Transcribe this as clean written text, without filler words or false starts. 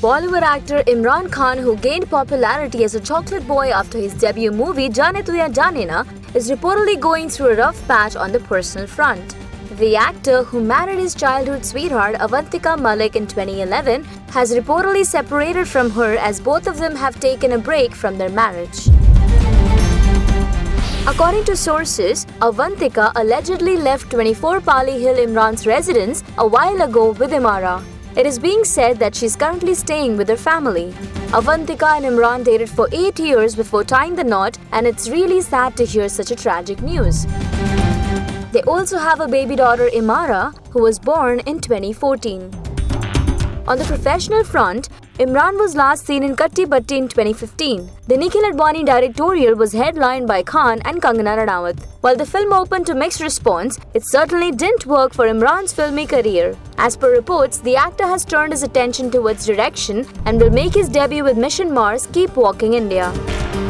Bollywood actor Imran Khan, who gained popularity as a chocolate boy after his debut movie Jaane Tu Ya Jaane Na, is reportedly going through a rough patch on the personal front. The actor, who married his childhood sweetheart Avantika Malik in 2011, has reportedly separated from her as both of them have taken a break from their marriage. According to sources, Avantika allegedly left 24 Pali Hill Imran's residence a while ago with Imara. It is being said that she is currently staying with her family. Avantika and Imran dated for 8 years before tying the knot, and it's really sad to hear such a tragic news. They also have a baby daughter Imara, who was born in 2014. On the professional front, Imran was last seen in Katti Batti in 2015. The Nikhil Advani directorial was headlined by Khan and Kangana Ranaut. While the film opened to mixed response, it certainly didn't work for Imran's filmy career. As per reports, the actor has turned his attention towards direction and will make his debut with Mission Mars Keep Walking India.